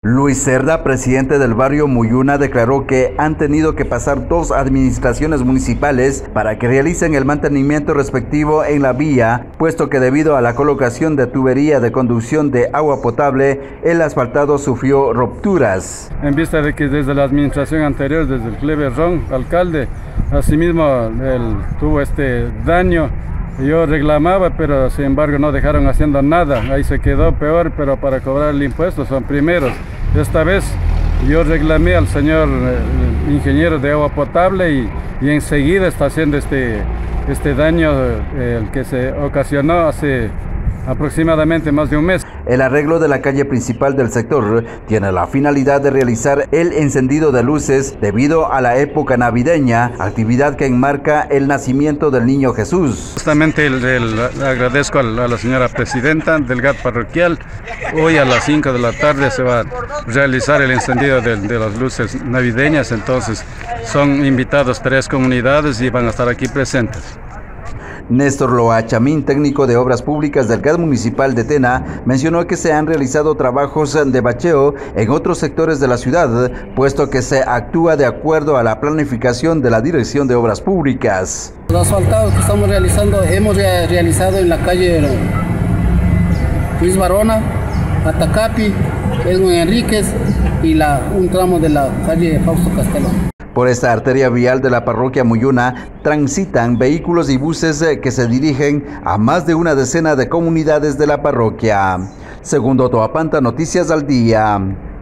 Luis Cerda, presidente del barrio Muyuna, declaró que han tenido que pasar 2 administraciones municipales para que realicen el mantenimiento respectivo en la vía, puesto que debido a la colocación de tubería de conducción de agua potable, el asfaltado sufrió rupturas. En vista de que desde la administración anterior, desde el Clever Ron, alcalde, asimismo él tuvo este daño. Yo reclamaba, pero sin embargo no dejaron haciendo nada. Ahí se quedó peor, pero para cobrar el impuesto son primeros. Esta vez yo reclamé al señor ingeniero de agua potable y enseguida está haciendo este daño el que se ocasionó hace aproximadamente más de un mes. El arreglo de la calle principal del sector tiene la finalidad de realizar el encendido de luces debido a la época navideña, actividad que enmarca el nacimiento del niño Jesús. Justamente agradezco a la señora presidenta del GAT parroquial. Hoy a las 5 de la tarde se va a realizar el encendido de las luces navideñas, entonces son invitados 3 comunidades y van a estar aquí presentes. Néstor Loa Chamín, técnico de Obras Públicas del GAT municipal de Tena, mencionó que se han realizado trabajos de bacheo en otros sectores de la ciudad, puesto que se actúa de acuerdo a la planificación de la Dirección de Obras Públicas. Los asfaltados que estamos realizando, hemos realizado en la calle Luis Barona, Atacapi, Edwin Enríquez y un tramo de la calle Fausto Castelo. Por esta arteria vial de la parroquia Muyuna transitan vehículos y buses que se dirigen a más de una decena de comunidades de la parroquia. Segundo Toapanta, Noticias al Día.